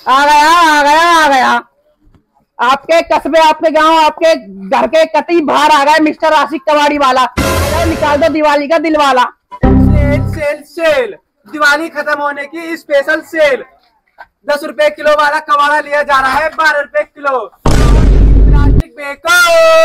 आ गया आ गया आ गया। आपके कस्बे, आपके गांव, आपके घर के कतई बाहर आ गए मिस्टर आशिक कबाड़ी वाला। निकाल दो दिवाली का दिल वाला। सेल सेल सेल, दिवाली खत्म होने की स्पेशल सेल। 10 रुपए किलो वाला कबाड़ा लिया जा रहा है 12 रुपए किलो। प्लास्टिक बेको,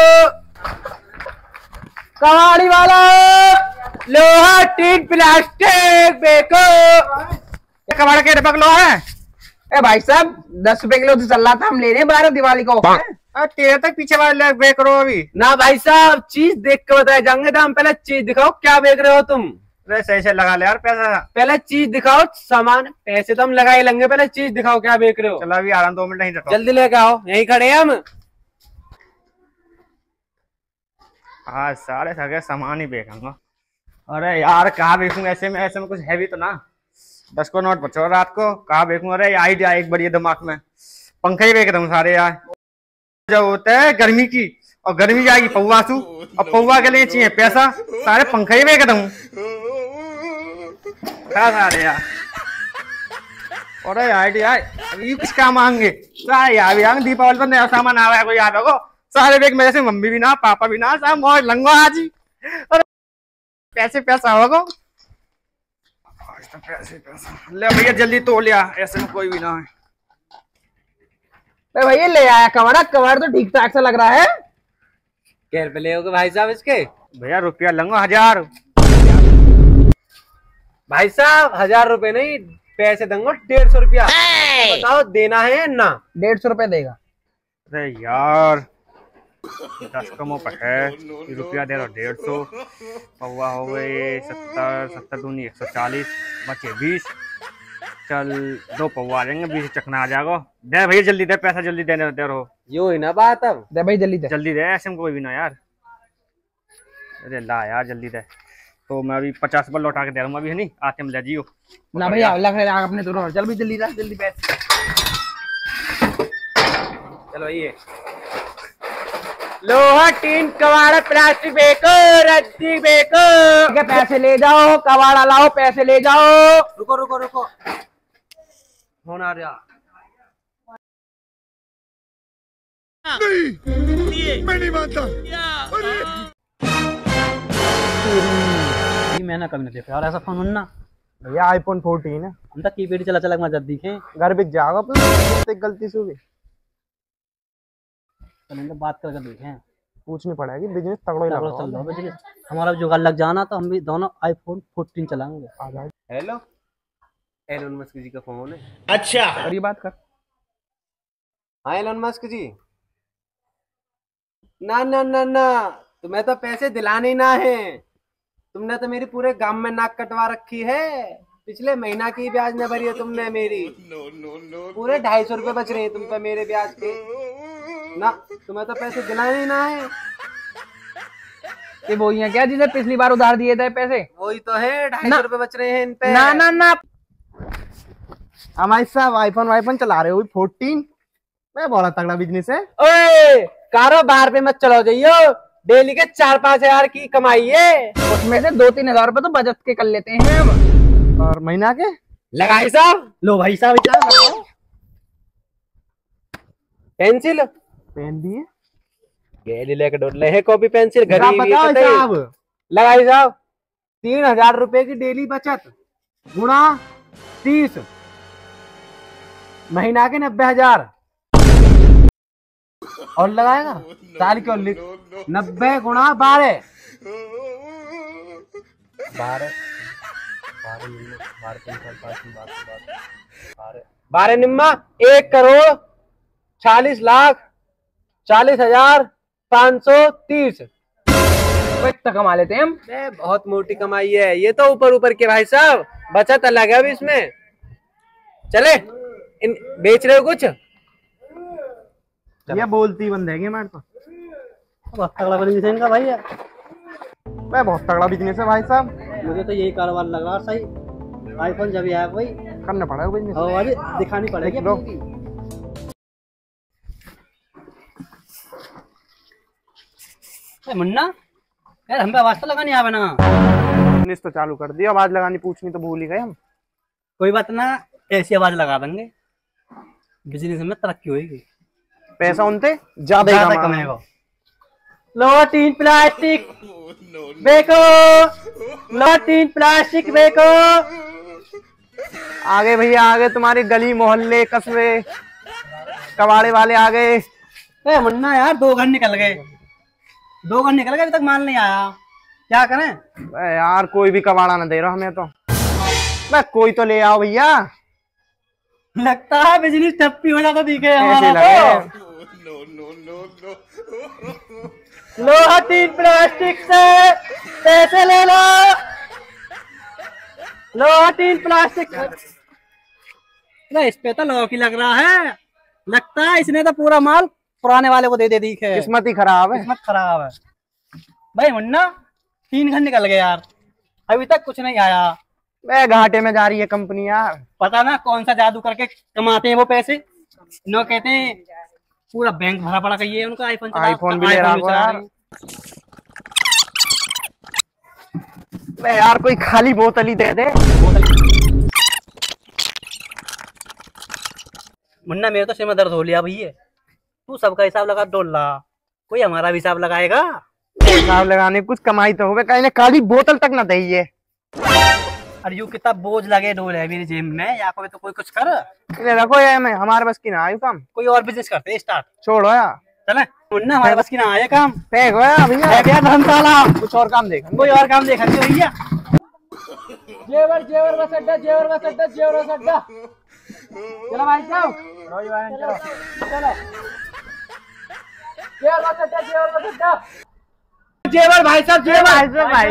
कबाड़ी वाला लोहा टीन प्लास्टिक बेको। कबाड़ के पकड़ो है। ए भाई साहब 10 रुपए किलो तो चल रहा था, हम ले रहे हैं 12 दिवाली को। तेरे तक पीछे वाले बेच रहे हो अभी ना भाई साहब, चीज देख के बताए जाएंगे दाम। पहले चीज दिखाओ, क्या बेच रहे हो तुम? सही से लगा ले यार पैसा। पहले चीज दिखाओ, सामान पैसे तो हम लगा ही लेंगे, पहले चीज दिखाओ क्या बेच रहे हो। चलो अभी आराम 2 मिनट नहीं रखो, जल्दी लेके आओ, यहीं खड़े हैं हम। हाँ सारे सगे सामान ही बेचूंगा। अरे यार कहाँ बेचूं ऐसे में कुछ हैवी तो ना। 10 को नोट बचो रात को, कहाँ बेचूं? अरे आइडिया एक बढ़िया दिमाग में, पंखे ही बेच दूं सारे यार। जब होता है गर्मी की, और गर्मी जाएगी पौवा सू, और पौवा के लिए चाहिए पैसा, सारे पंखे ही बेच दूं सारे यार। अरे आइडिया अभी कुछ क्या मांगे यार, दीपावली पर नया सामान आ रहा है कोई याद होगा। सारे बेग मेरे से मम्मी भी ना पापा भी ना, सब मौज लंगो आज ही। अरे पैसे पैसा होगा, पैसे पैसा ले भैया जल्दी तो लिया, ऐसे में कोई भी ना है। भैया ले आया कबाड़ा, कबाड़ तो ठीक ठाक सा लग रहा है। क्या रुपए ले भाई साहब इसके? भैया रुपया लंगो 1000। भाई साहब 1000 रुपए नहीं, पैसे दूंगा 150 रुपया। बताओ देना है ना? 150 रुपए देगा। अरे यार 10 कमो पर है, रुपया दे रहा 150। पौवा हो गए 70, 70 दूनी 140, बचे 20। चल 2 पौवा आ जाएंगे, 20 चकना आ जाएगा। दे भैया जल्दी दे, पैसा जल्दी दे रहो। यो ही ना बात, अब दे भाई जल्दी दे, ऐसे में कोई भी ना यार। अरे ला यार जल्दी दे। तो मैं अभी 50 रुपये लौटा के दे रहा हूँ अभी, है नहीं आते हम ले जियो ना भैया। अपने तो चल भी जल्दी जल्दी बैठ। चलो ये लोहा टीन कबाड़ा प्लास्टिक बेको, रद्दी बेको। पैसे ले जाओ, कबाड़ा लाओ, पैसे ले जाओ। रुको रुको रुको, फोन आ रहा। नहीं, मैं नहीं मानता। मैंने कभी नहीं देखा यार ऐसा फोन ना। भैया आईफोन 14 है। हम तक कीपैड चला चला मत दिखे, घर बिक जाएगा अपना, गलती से भी बात करके देखें, पूछनी पड़ेगी। बिजनेस तगड़ा ही लग चल रहा है बिजनेस हमारा। जुगाड़ लग जाना तो हम भी दोनों आईफोन 14 चलाएंगे। हेलो, एलोन मस्क जी का फोन है। अच्छा और बात कर। हाँ एलोन मस्क जी, ना ना ना ना, तुम्हें तो पैसे दिलाने ना है। तुमने तो मेरी पूरे गांव में नाक कटवा रखी है। पिछले महीना की ब्याज न भरी है तुमने मेरी। पूरे 250 रुपए बच रहे हैं तुम पे मेरे ब्याज के ना। तुम्हें तो पैसे दिलाने ही ना है। ये वही है क्या जिसे पिछली बार उधार दिए थे पैसे? वही तो है, 250 रुपए बच रहे हैं इन पे। ना ना ना, हमारे साहब आईफोन चला रहे हो 14। मैं बोला तगड़ा बिजनेस है। ओए कारोबार पे मत चलो जाइयो, डेली के 4-5 हजार की कमाई है, उसमें से 2-3 हजार रुपए तो बचत के कर लेते हैं हम। और महीना के लगाई साहब। लो भाई साहब पेंसिल पेन भी है, गेली लेके डोले है, कॉपी पेंसिल बताओ साहब। लगाई साहब 3000 रुपए की डेली बचत गुणा 30, महीना के 90,000। और लगाएगा साल की, और लिख 90 गुणा 12 निम्मा 1,40,40,40,530 तक कमा लेते हैं हम। बहुत मोटी कमाई है ये तो, ऊपर ऊपर के भाई साहब, बचत अलग है अभी इसमें। चले बेच रहे हो कुछ? ये बोलती बंद है हमारे तो। बहुत तगड़ा बिजनेस है इनका भैया। मैं बहुत तगड़ा बिजनेस है भाई साहब। मुझे तो यही कारोबार लग रहा सही। आईफोन जब आया भाई करना पड़ेगा बिजनेस, दिखानी पड़ेगी। मुन्ना यार हम पे आवाज तो लगानी आवे ना। बिजनेस तो चालू कर दिया, आवाज लगानी पूछनी तो भूल ही गए हम। कोई बात ना, ऐसी आवाज लगा देंगे। बिजनेस में तरक्की होगी, पैसा उनसे ज्यादा ही ज्यादा कमाएगा। कमाएगा। लो 3 प्लास्टिक बेको, लो 3 प्लास्टिक बेको। आगे भैया आगे, तुम्हारी गली मोहल्ले कस्बे कबाड़े वाले आ गए। ए मुन्ना यार 2 घंटे निकल गए, 2 घंटे निकल गए, अभी तक माल नहीं आया, क्या करें? यार कोई भी कबाड़ा ना दे रहा हमें तो। कोई तो ले आओ भैया। लगता है बिजनेस ठप्पी हो जाता दिखे ऐसे हमारा लगे। तो। लो 3 प्लास्टिक से पैसे ले लो, लो 3 प्लास्टिक। इस पे तो लॉक ही लग रहा है, लगता है इसने तो पूरा माल पुराने वाले को दे दिखे। किस्मत ही खराब है। किस्मत खराब है भाई। मुन्ना 3 घंटे निकल गए यार, अभी तक कुछ नहीं आया। घाटे में जा रही है कंपनी यार। पता ना कौन सा जादू करके कमाते हैं वो पैसे। नो कहते हैं पूरा बैंक भरा पड़ा कहिए उनका, आईफोन भी ले रहा है यार। यार कोई खाली बोतल ही दे दे। मुन्ना मेरे तो सिर में दर्द हो लिया भैया, तू सबका हिसाब लगा डोल रहा, कोई हमारा भी हिसाब लगाएगा? हिसाब लगाने कुछ कमाई तो होवे, कहीं खाली बोतल तक ना दे। अरे यू कितना बोझ लगे डोल है मेरी जेब में, या कोई तो कोई कुछ कर रखो यार, मैं हमारे बस की ना आयु काम। कोई और बिजनेस करते स्टार्ट। छोड़ो यार, चले मुन्ना हमारे बस की ना आया काम। फेंको यार भैया, धर्मशाला कुछ और काम देख, कोई और काम देखा भैया। जेवर जेवर बस अड्डा, जेवर बस अड्डा, जेवर बस अड्डा। चलो भाई साहब, चलो जेवर बस अड्डा, जेवर बस अड्डा। जेवर भाई साहब, जेवर भाई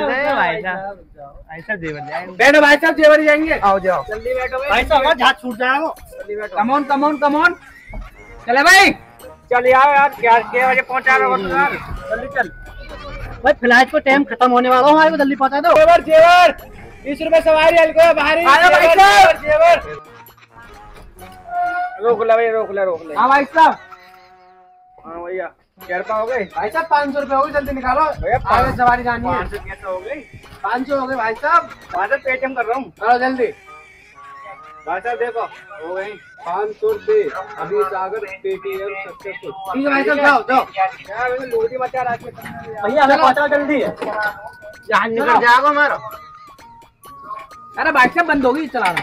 साहब जेवर जाएंगे। बैठो भाई साहब, जेवर ही जाएंगे। आओ जाओ जल्दी बैठो भाई साहब, जहाज छूट जाएगा। जल्दी बैठो। कमोन कमोन कमोन, चले भाई। चल आओ यार, क्या बजे पहुंचा रहे हो यार? जल्दी चल भाई, फ्लाइट को टाइम खत्म होने वाला हूँ, हमारे को जल्दी पहुंचा दो। जेवर जेवर 20 रुपए सवारी, हल्को भारी। जेवर जेवर, रोक ले भाई, रोक ले रोक ले। हाँ भाई साहब। हाँ भैया, क्या रुपया हो गए भाई साहब? 500 रुपए हो गए, जल्दी निकालो भैया, आगे सवारी जानी है। 500 कैसे हो गई? 500 हो गए भाई साहब। 500 पेटीएम कर रहा हूँ। चलो जल्दी भाई साहब देखो हो गई 500 रुपए अभी सागर पेटीएम सक्सेसफुल। ठीक है भाई साहब, जाओ जाओ यार लोटी मचा रहा है भैया, हमें पहुंचा जल्दी है। यहाँ निकल जाएगा हमारा। अरे भाई साहब बंद होगी चलाना।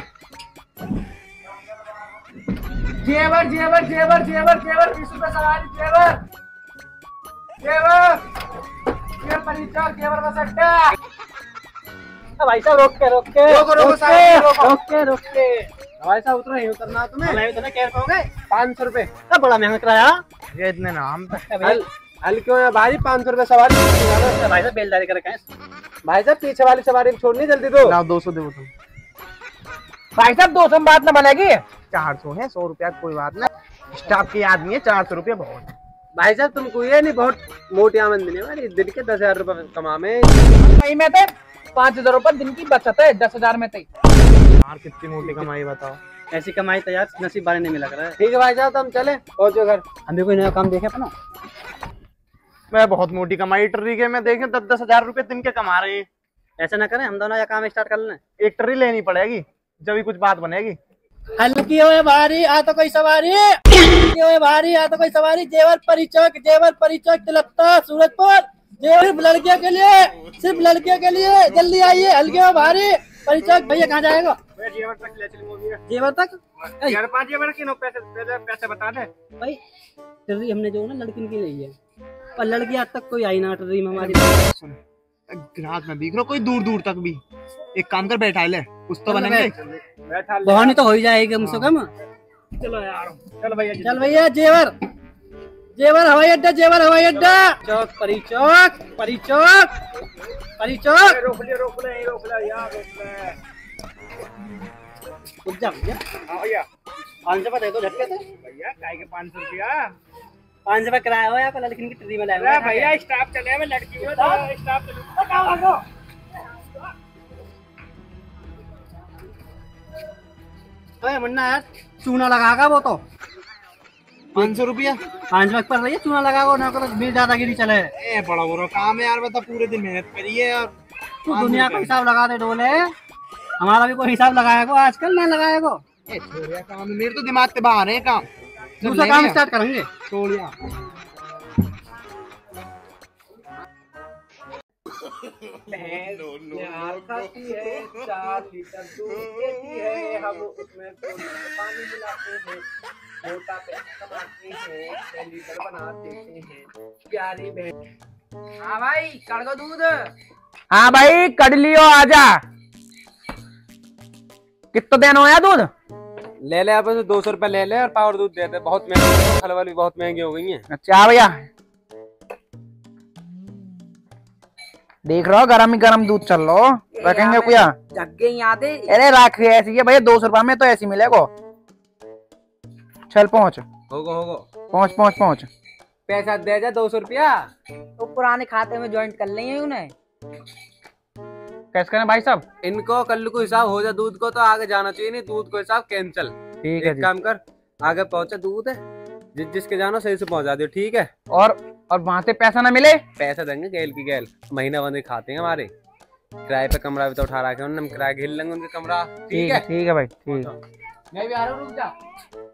जेवर जेवर जेवर जेवर जेवर 20 रुपए सवारी, जेवर जेवर जेवर परिचय, जेवर बस अड्डा। भाई साहब रोक के रोको, रोको साहब, रोको। रोक के भाई साहब उतना ही उतरना तुम्हें। मैं तो क्या हो गए 500 रुपए बड़ा महंगा कराया। ये इतने नाम हल्के में भारी। 500 रुपए सवारी। भाई साहब बेलदारी कर रखे भाई साहब पीछे वाली सवारी छोड़नी, जल्दी दो। 200 दो तुम। भाई साहब 200 में बात ना बनेगी। 400 है, 100 रुपया कोई बात नहीं, स्टाफ की आदमी है, 400 रुपया बहुत है। भाई साहब तुमको ये नहीं बहुत मोटी आमदनी है हमारी, दिन के 10,000 रुपए कमा में महीने में थे। 5,000 रुपए दिन की बचत है, 10,000 में थे यार। कितनी मोटी कमाई बताओ। ऐसी कमाई तो यार नसीब वाले नहीं मिला कर रहा है। ठीक है भाई साहब, तो हम चले पहुंचो घर। हमें कोई नया काम देखे अपना। मैं बहुत मोटी कमाई ट्री के में देखें 10,000 रुपए दिन के कमा रहे हैं। ऐसा ना करें, हम दोनों या काम स्टार्ट कर लें। एक ट्री लेनी पड़ेगी, जब भी कुछ बात बनेगी। हल्की होए भारी आ तो कोई सवारी, हल्की होए भारी आ तो कोई सवारी। जेवर परिचक तिलकता सूरजपुर। जेवर सिर्फ लड़कियों के लिए, सिर्फ लड़कियों के लिए, जल्दी आइए। हल्के हो भारी परिचक। भैया कहाँ जाएगा? जेवर तक ले चलेंगे। जेवर तक यार 5 जेवर की नो पैसे बता दे भाई। ट्री हमने जो ना लड़की की ली है, पर लड़की आज तक कोई आई ना ट्री में हमारी। ग्राहक में दिख रहा कोई दूर दूर तक भी। एक काम कर, बैठा ले, कुछ तो बनेंगे। बहानी तो हो ही जाएगी कम से कम। चलो यार, चल भैया, चल भैया। जेवर हवाई अड्डा, जेवर हवाई अड्डा। चौक परिचौक रोक ले यार, रोक ले। रुक जा भैया। हाँ भैया, 500 रुपये दे दो झटके से। भैया काय के 500 रुपया? 500 रुपये किराया हो या लड़की की ट्री में अरे लाए भैया स्टाफ चले में, लड़की में स्टाफ चले। तो मुन्ना यार चूना लगागा वो तो 500 रुपया 5 लाख पर रही है। चूना लगाओ ना करो, बिल दादागिरी चले। ए बड़ा बुरा काम है यार, बता पूरे दिन मेहनत करी है यार। तू दुनिया का हिसाब लगा दे डोले, हमारा भी कोई हिसाब लगाएगा आजकल ना लगाएगा। छोड़िया काम, मेरे तो दिमाग से बाहर है काम। दूसरा काम स्टार्ट करेंगे। छोड़िया खाती है 4 लीटर दूध देती है, हम उसमें पानी मिलाते हैं, मोटा पैसा कमाते हैं, 6 लीटर बना देते हैं, प्यारी बहन। हाँ भाई कर दो दूध। हाँ भाई कट लियो, आजा। कितना देना होया दूध? ले ले आप 200 रुपए ले ले और पावर दूध दे दे, बहुत महंगी, खलवल भी बहुत महंगी हो गई है। अच्छा भैया देख रहा हो गरम ही गरम दूध चल लो, रखेंगे कुया जग्गे याद है। अरे रख ऐसी है भैया, 200 रुपए में तो ऐसी मिलेगा। चल पहुँच, होगा पहुँच पहुँच पहुँच। पैसा दे जा 200 रुपया, तो पुराने खाते में ज्वाइंट कर लेंगे उन्हें। कैसे करें भाई साहब? इनको कल को हिसाब हो जाए दूध को तो आगे जाना चाहिए, नहीं दूध को हिसाब कैंसिल। ठीक है, एक काम कर, आगे पहुंचा दूध है, जिसके जानो सही से पहुंचा दियो, ठीक है। और वहां से पैसा ना मिले? पैसा देंगे गैल की गैल, महीना बंद खाते हैं हमारे। किराए पे कमरा भी तो उठा रखे हैं, हम किराया घेर लेंगे उनके कमरा। ठीक है ठीक है भाई, ठीक। मैं भी आ रहा हूँ, रुक जा।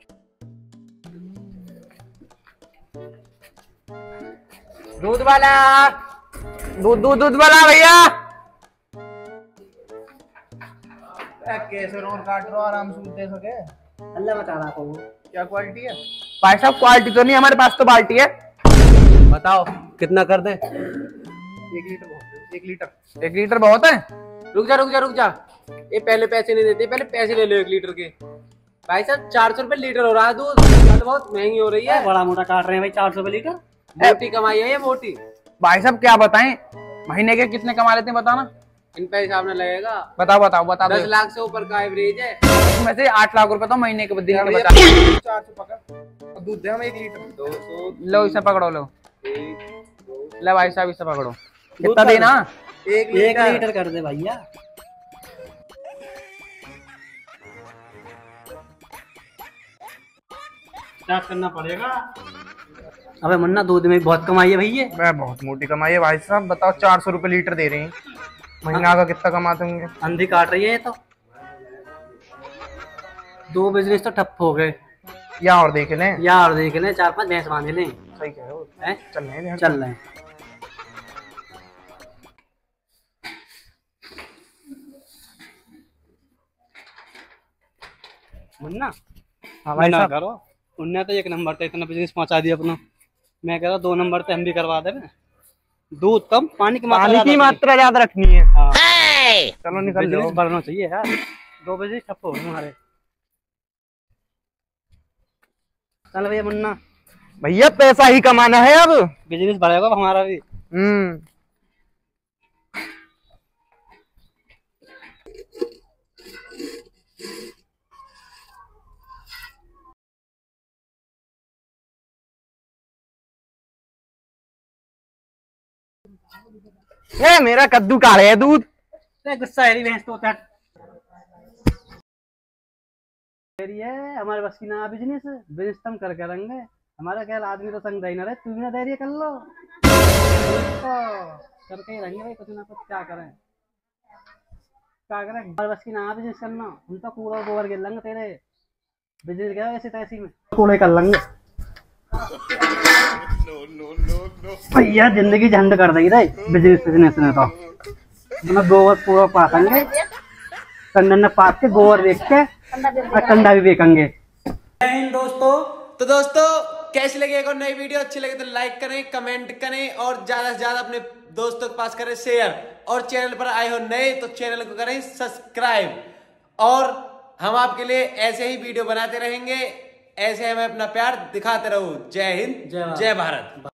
दूध वाला, दूध वाला भैया। कैसे रोड काट रहा आराम से दे सके। अल्लाह बता रहा को क्या क्वालिटी है भाई साहब? क्वालिटी तो नहीं, हमारे पास तो बाल्टी है। बताओ कितना कर दे? 1 लीटर बहुत, 1 लीटर। 1 लीटर बहुत है। रुक जा, ये पहले पैसे नहीं देते, पहले पैसे ले लो 1 लीटर के। भाई साहब 400 रुपए लीटर हो रहा है दूध, तो बहुत महंगी हो रही है। बड़ा मोटा काट रहे हैं भाई, 400 रुपए लीटर। मोटी कमाई है ये, मोटी। भाई साहब क्या बताएं, महीने के कितने कमा लेते हैं बताओ ना। इन पे हिसाब न लगेगा। बताओ बताओ बता दो। 10 लाख से ऊपर का एवरेज है। इसमें से 8 लाख रुपए तो महीने के दिन के बता। 400 पकड़ और दूध दे हम 1 लीटर। 200 लो इसे पकड़ो, लो 1 2 ले भाई साहब इसे पकड़ो। कितना देना? 1 लीटर कर दे भैया। स्टार्ट करना पड़ेगा। अबे मुन्ना दूध में बहुत कमाई है भैया। मैं बहुत मोटी कमाई है भाई साहब। बताओ 400 रुपए लीटर दे रही हैं, महीना का कितना कमाते होंगे? अंधी काट रही है ये तो। 2 बिजनेस तो ठप हो गए। या और देख लें, यार देख लें, 4-5 भैंस बांध लें। सही कह रहे हो। हैं? चल रहे हैं, चल रहे हैं। मुन्ना हाँ भाई साहब। करो, उनने तो 1 नंबर पे इतना बिजनेस पहुंचा दिया अपना। मैं कह रहा 2 नंबर पे हम भी करवा दे। दूध कम, पानी की मात्रा ज्यादा रखनी है। हाँ। चलो निकल लो, बिजनेस बढ़ना चाहिए यार। 2 बजे ठप हो हमारे। चल भैया मुन्ना, भैया पैसा ही कमाना है अब। बिजनेस बढ़ेगा हमारा भी। मेरा कद्दू का है दूध। गुस्सा है भैंस तो होता है। हमारे बस की ना बिजनेस तुम करके रहेंगे। हमारा ख्याल आदमी तो संग दे ना रहे, तू भी ना धैर्य कर लो तो करके ही रहेंगे भाई, कुछ ना कुछ। क्या करें हमारे बस की ना बिजनेस करना। हम तो कूड़ा गोबर गिर लेंगे तेरे बिजनेस गया ऐसे तैसी में, कूड़े कर लेंगे भैया। जिंदगी झंड कर देगी रे बिजनेस ने तो। मतलब गोबर पूरा पातेंगे, कंडन पात के गोबर बेच के और कंडा भी बेचेंगे। तो दोस्तों कैसी लगी एक नई वीडियो? अच्छी लगे तो लाइक करें, कमेंट करें और ज्यादा से ज्यादा अपने दोस्तों के पास करें शेयर। और चैनल पर आए हो नए तो चैनल को करें सब्सक्राइब। और हम आपके लिए ऐसे ही वीडियो बनाते रहेंगे, ऐसे हमें अपना प्यार दिखाते रहो। जय हिंद, जय भारत।